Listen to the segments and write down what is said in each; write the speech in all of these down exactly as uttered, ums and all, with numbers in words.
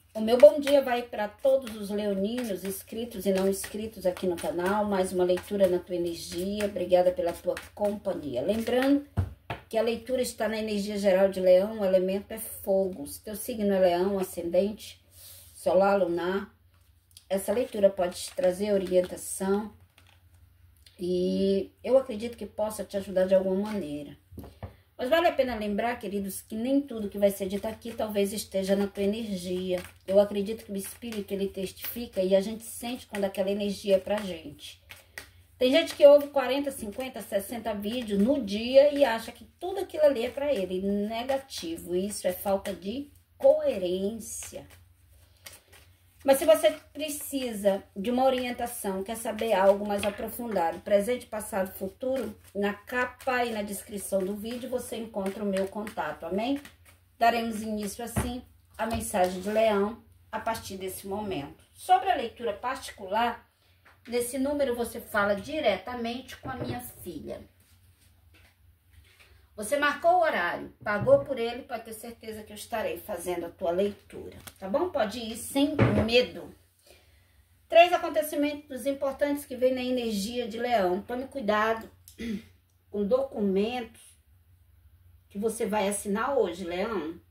O meu bom dia vai para todos os leoninos, inscritos e não inscritos aqui no canal. Mais uma leitura na tua energia. Obrigada pela tua companhia. Lembrando que a leitura está na energia geral de Leão, o elemento é fogo. Se teu signo é Leão, ascendente, solar, lunar, essa leitura pode te trazer orientação e eu acredito que possa te ajudar de alguma maneira. Mas vale a pena lembrar, queridos, que nem tudo que vai ser dito aqui talvez esteja na tua energia. Eu acredito que o espírito, ele testifica e a gente sente quando aquela energia é pra gente. Tem gente que ouve quarenta, cinquenta, sessenta vídeos no dia e acha que tudo aquilo ali é pra ele. Negativo. Isso é falta de coerência. Mas se você precisa de uma orientação, quer saber algo mais aprofundado, presente, passado, futuro, na capa e na descrição do vídeo você encontra o meu contato, amém? Daremos início assim à mensagem de Leão a partir desse momento. Sobre a leitura particular, nesse número você fala diretamente com a minha filha. Você marcou o horário, pagou por ele, pode ter certeza que eu estarei fazendo a tua leitura, tá bom? Pode ir sem medo. Três acontecimentos importantes que vêm na energia de Leão. Tome cuidado com documentos que você vai assinar hoje, Leão.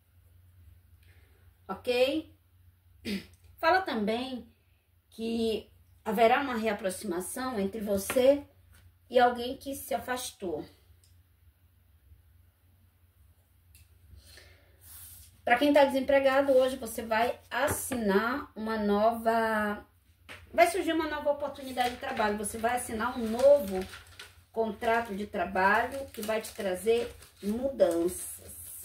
Ok? Fala também que haverá uma reaproximação entre você e alguém que se afastou. Para quem está desempregado, hoje você vai assinar uma nova... Vai surgir uma nova oportunidade de trabalho. Você vai assinar um novo contrato de trabalho que vai te trazer mudanças.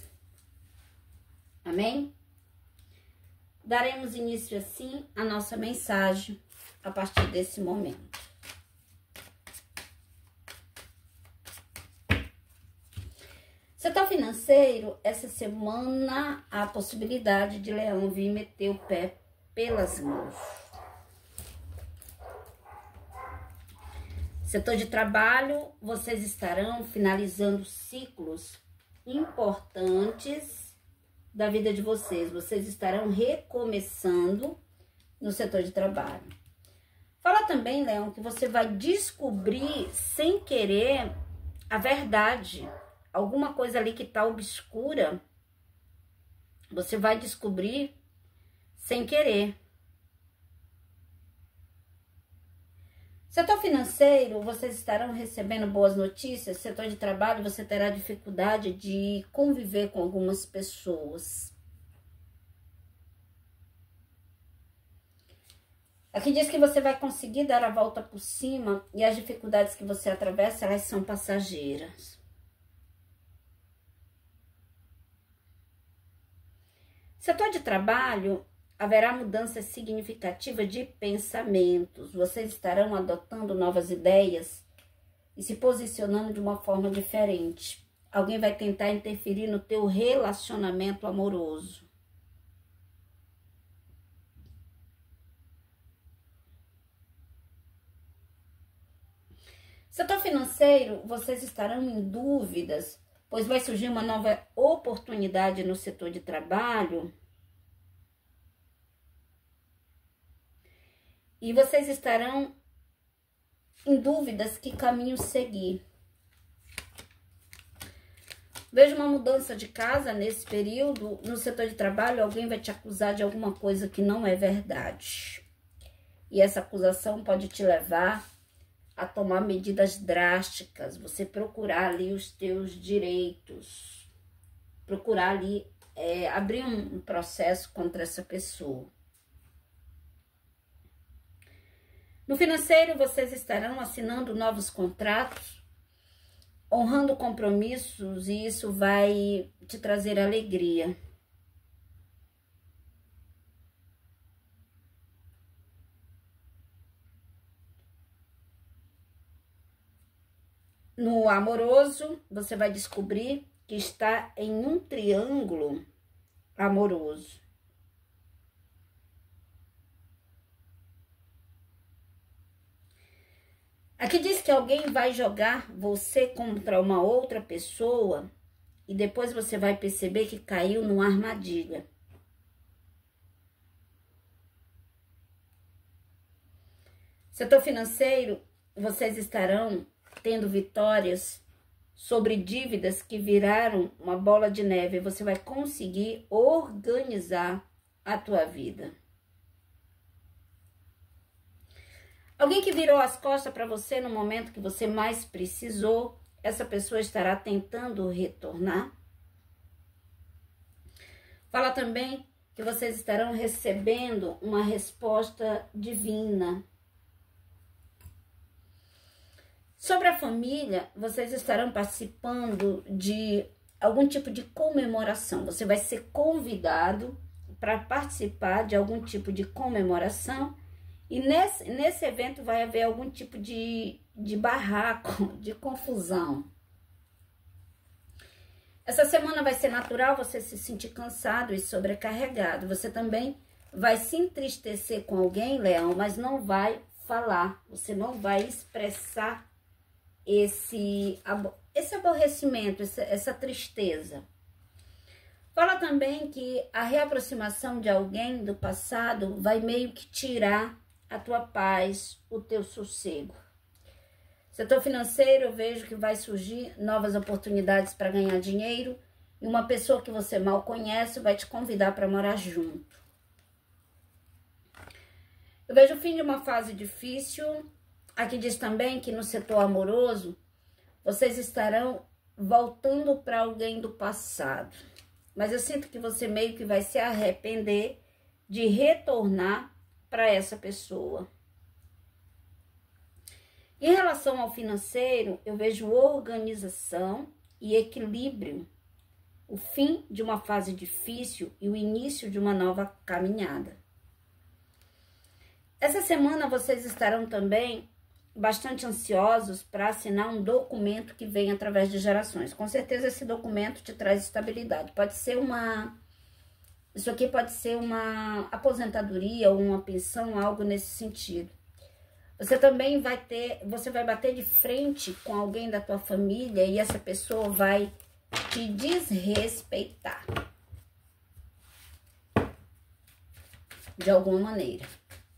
Amém? Daremos início assim à nossa mensagem a partir desse momento. Setor financeiro, essa semana há a possibilidade de Leão vir meter o pé pelas mãos. Setor de trabalho, vocês estarão finalizando ciclos importantes da vida de vocês. Vocês estarão recomeçando no setor de trabalho. Fala também, Leão, que você vai descobrir sem querer a verdade. Alguma coisa ali que está obscura, você vai descobrir sem querer. Setor financeiro, vocês estarão recebendo boas notícias. Setor de trabalho, você terá dificuldade de conviver com algumas pessoas. Aqui diz que você vai conseguir dar a volta por cima e as dificuldades que você atravessa, elas são passageiras. Setor de trabalho, haverá mudança significativa de pensamentos. Vocês estarão adotando novas ideias e se posicionando de uma forma diferente. Alguém vai tentar interferir no teu relacionamento amoroso. Setor financeiro, vocês estarão em dúvidas, pois vai surgir uma nova oportunidade no setor de trabalho. E vocês estarão em dúvidas que caminho seguir. Vejo uma mudança de casa nesse período. No setor de trabalho, alguém vai te acusar de alguma coisa que não é verdade. E essa acusação pode te levar a tomar medidas drásticas, você procurar ali os teus direitos, procurar ali, é, abrir um, um processo contra essa pessoa. No financeiro, vocês estarão assinando novos contratos, honrando compromissos e isso vai te trazer alegria. No amoroso, você vai descobrir que está em um triângulo amoroso. Aqui diz que alguém vai jogar você contra uma outra pessoa e depois você vai perceber que caiu numa armadilha. Setor financeiro, vocês estarão tendo vitórias sobre dívidas que viraram uma bola de neve. Você vai conseguir organizar a tua vida. Alguém que virou as costas para você no momento que você mais precisou, essa pessoa estará tentando retornar. Fala também que vocês estarão recebendo uma resposta divina. Sobre a família, vocês estarão participando de algum tipo de comemoração. Você vai ser convidado para participar de algum tipo de comemoração. E nesse, nesse evento vai haver algum tipo de, de barraco, de confusão. Essa semana vai ser natural você se sentir cansado e sobrecarregado. Você também vai se entristecer com alguém, Leão, mas não vai falar. Você não vai expressar esse, esse aborrecimento, essa, essa tristeza. Fala também que a reaproximação de alguém do passado vai meio que tirar a tua paz, o teu sossego. Setor financeiro, eu vejo que vai surgir novas oportunidades para ganhar dinheiro e uma pessoa que você mal conhece vai te convidar para morar junto. Eu vejo o fim de uma fase difícil. Aqui diz também que no setor amoroso, vocês estarão voltando para alguém do passado. Mas eu sinto que você meio que vai se arrepender de retornar para essa pessoa. Em relação ao financeiro, eu vejo organização e equilíbrio, o fim de uma fase difícil e o início de uma nova caminhada. Essa semana vocês estarão também bastante ansiosos para assinar um documento que vem através de gerações. Com certeza esse documento te traz estabilidade. Pode ser uma... Isso aqui pode ser uma aposentadoria ou uma pensão, algo nesse sentido. Você também vai ter, você vai bater de frente com alguém da tua família e essa pessoa vai te desrespeitar. De alguma maneira.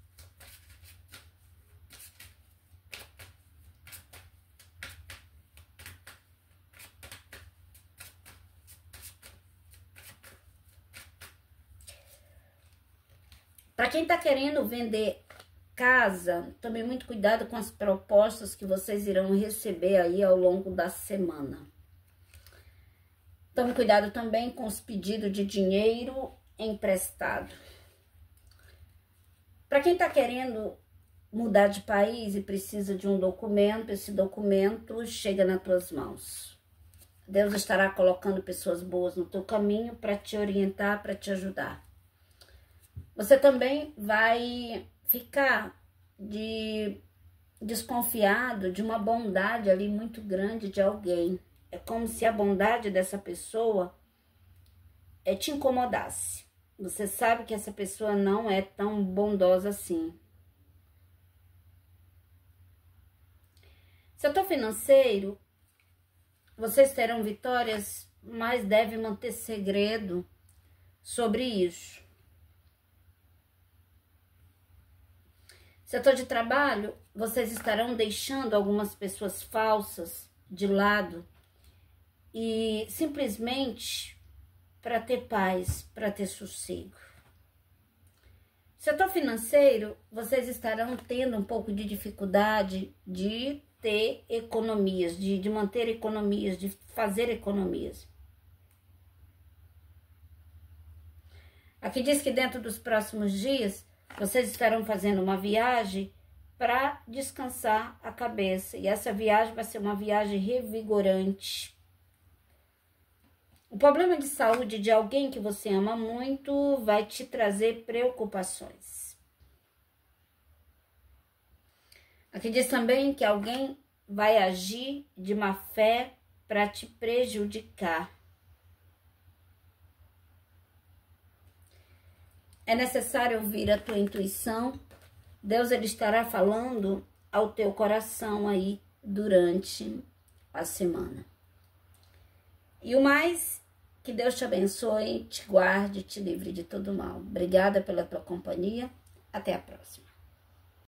Para quem tá querendo vender casa, tome muito cuidado com as propostas que vocês irão receber aí ao longo da semana. Tome cuidado também com os pedidos de dinheiro emprestado. Para quem tá querendo mudar de país e precisa de um documento, esse documento chega nas tuas mãos. Deus estará colocando pessoas boas no teu caminho para te orientar, para te ajudar. Você também vai ficar de desconfiado de uma bondade ali muito grande de alguém. É como se a bondade dessa pessoa é, te incomodasse. Você sabe que essa pessoa não é tão bondosa assim. Setor financeiro, vocês terão vitórias, mas devem manter segredo sobre isso. Setor de trabalho, vocês estarão deixando algumas pessoas falsas de lado e simplesmente para ter paz, para ter sossego. Setor financeiro, vocês estarão tendo um pouco de dificuldade de ter economias, de, de manter economias, de fazer economias. Aqui diz que dentro dos próximos dias, vocês estarão fazendo uma viagem para descansar a cabeça. E essa viagem vai ser uma viagem revigorante. O problema de saúde de alguém que você ama muito vai te trazer preocupações. Aqui diz também que alguém vai agir de má fé para te prejudicar. É necessário ouvir a tua intuição. Deus ele estará falando ao teu coração aí durante a semana. E o mais, que Deus te abençoe, te guarde, te livre de todo mal. Obrigada pela tua companhia. Até a próxima.